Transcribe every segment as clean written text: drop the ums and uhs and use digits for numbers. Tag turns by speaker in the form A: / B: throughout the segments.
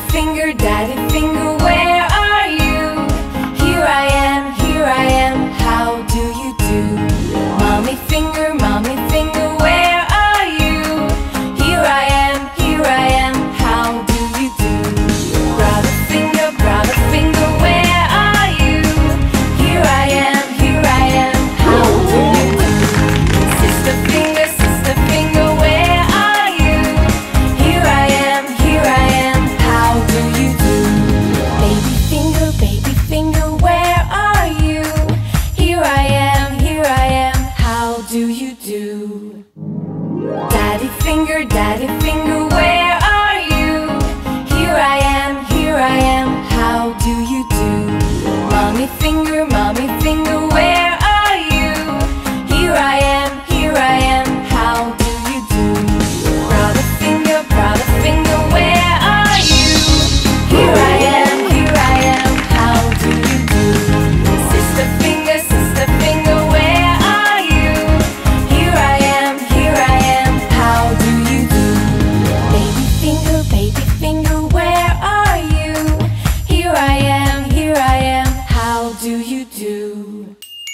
A: Daddy finger, where are you? Here I am, how do you do? Mommy finger, where are you? Here I am, how do you do? Brother finger, where are you? Here I am, how do you do? Sister finger, where are you? Here I am, how do you do? Baby finger, where are you? Here I am, how do you do? Daddy finger, where are you? Here I am, how do you do? Mommy finger, where are you? Here I am, how do you do? Brother finger, where are you? Here I am, how do you do? Sister finger, where are you? Here I am, how do you do? Baby finger, where are you? Here I am, how do you do?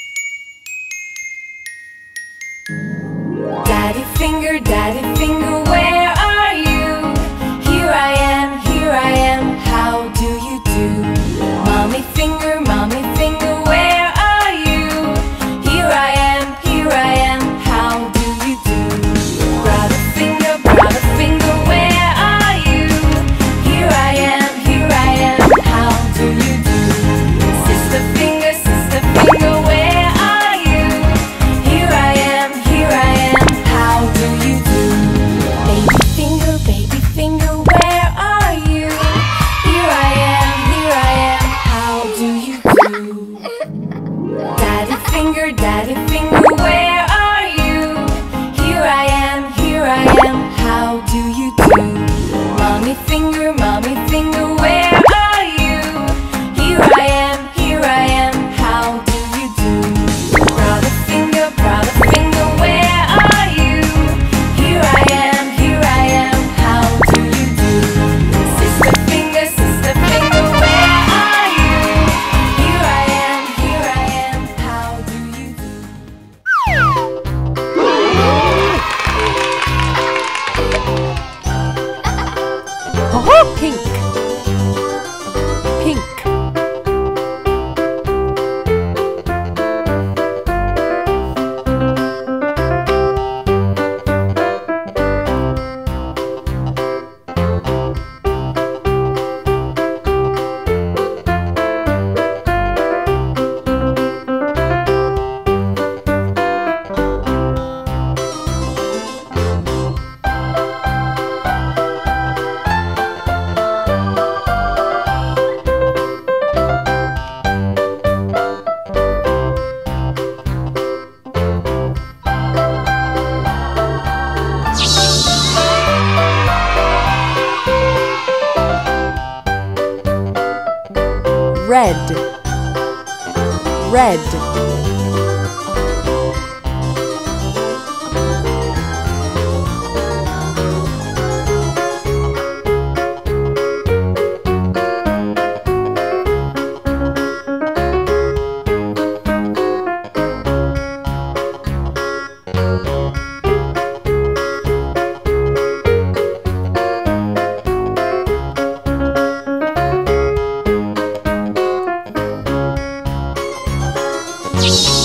A: Daddy finger, where are you? Here I am, how do you do? Mommy finger, where are you? Here I am, how do you do? Brother finger, where are you? Here I am, how do you do? Sister finger, where are you? Here I am, how do you do? Baby finger, where are you? Here I am, how do you do? Daddy finger, where are you? Here I am, how do you do? Mommy finger, where are you? Here I am, how do you do? Brother finger, where are you? Here I am, how do you do? Sister finger, where are you? Here I am, how do you do?
B: Pink. Red.
A: Red.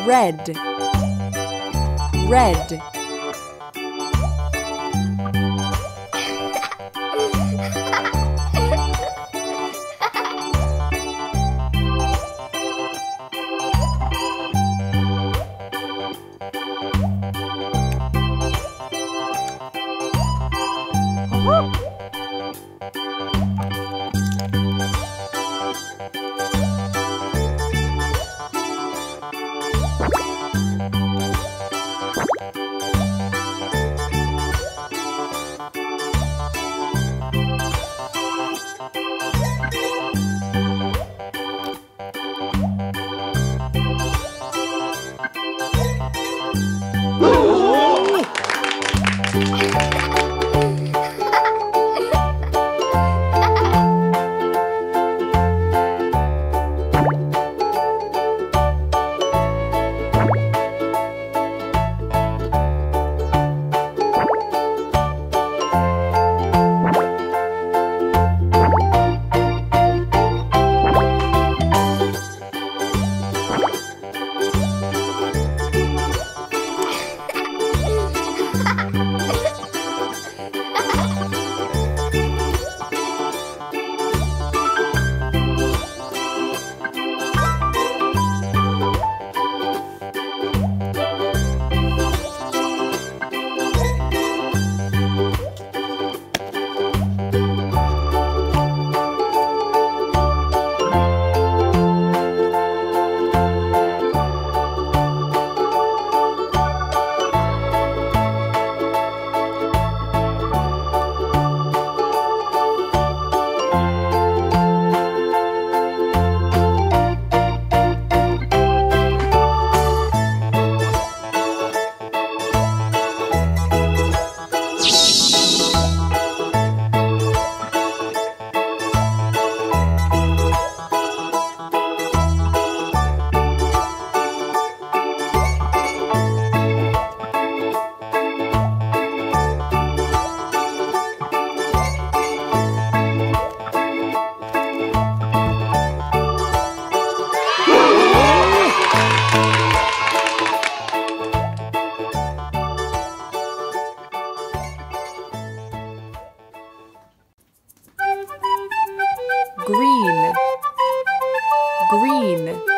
B: red, red. Green, green.